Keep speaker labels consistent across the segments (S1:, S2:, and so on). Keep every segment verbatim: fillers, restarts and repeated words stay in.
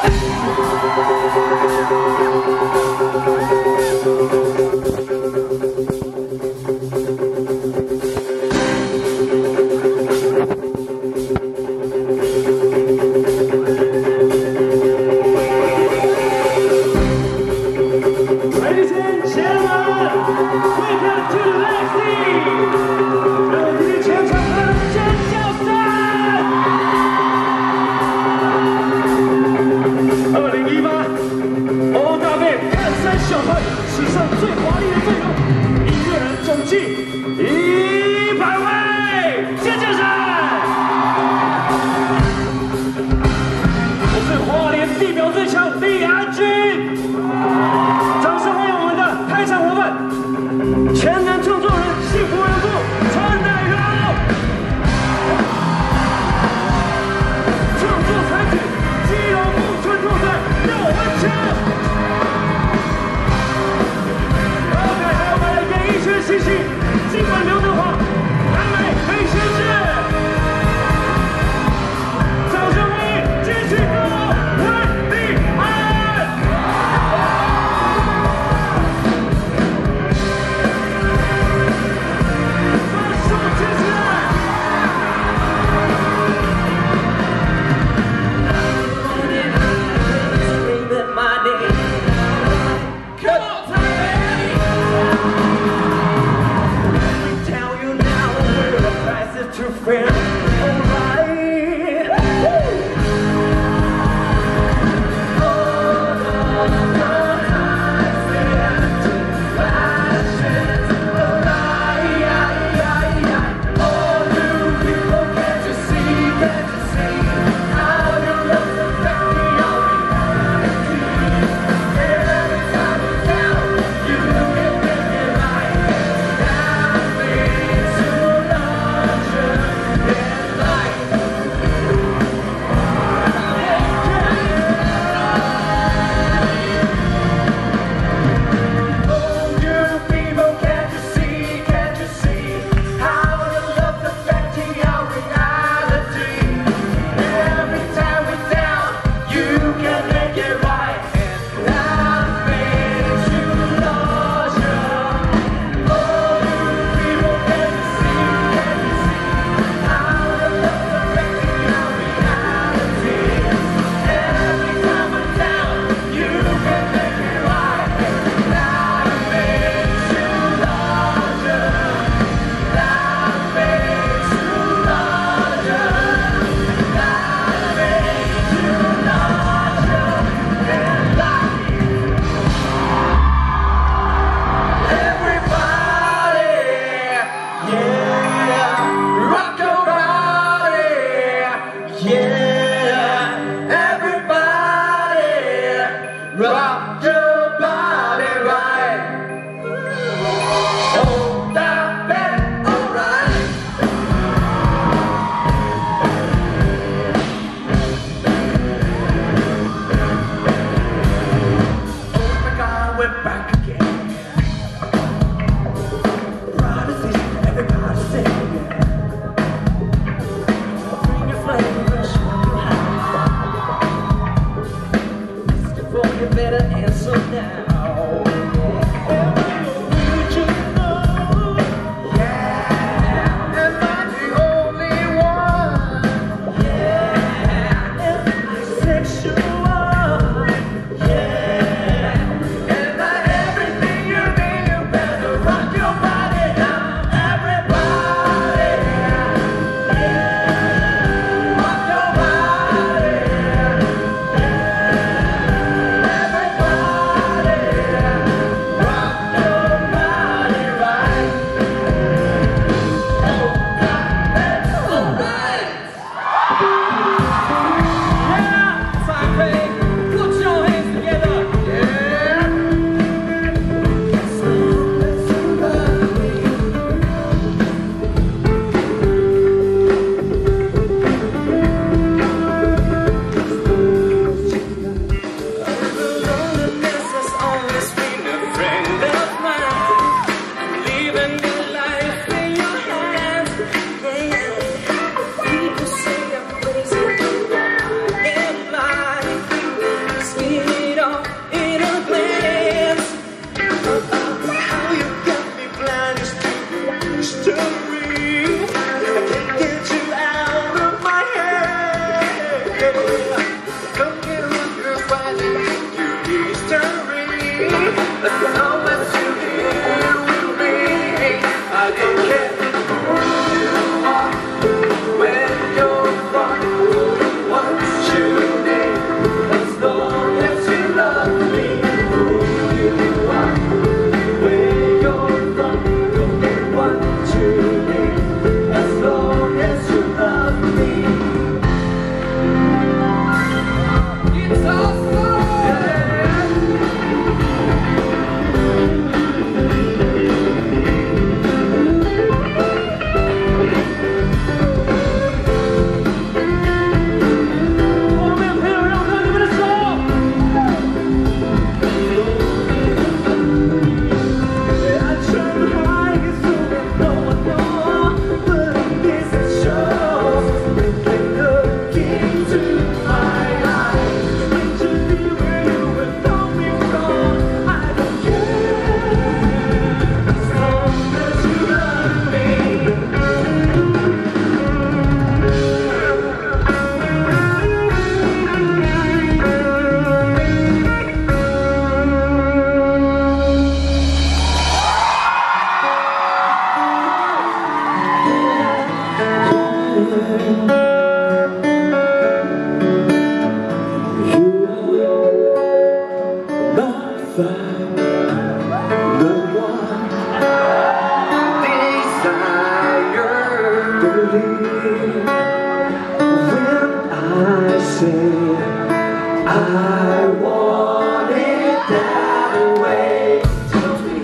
S1: Everybody I want it that way. Tell me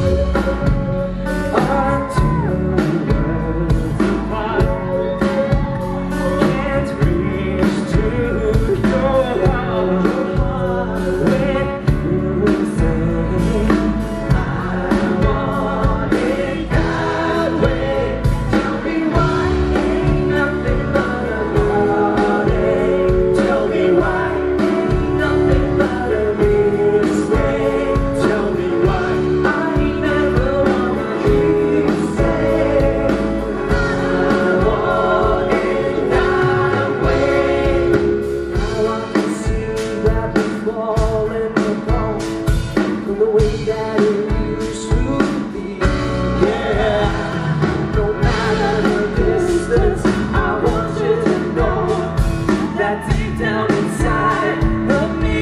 S1: our two worlds apart can't reach to your heart when you say I want it that way. Tell me why ain't nothing but a heartache. Tell me why ain't nothing but a mistake. Tell me why I never wanna hear you say I want it that way. How I can see that we're falling apart from the way that it used to be. Yeah, no matter the distance, I want you to know that deep down inside of me,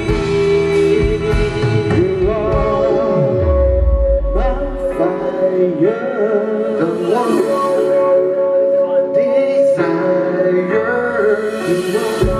S1: you're all my fire, the one desire. You are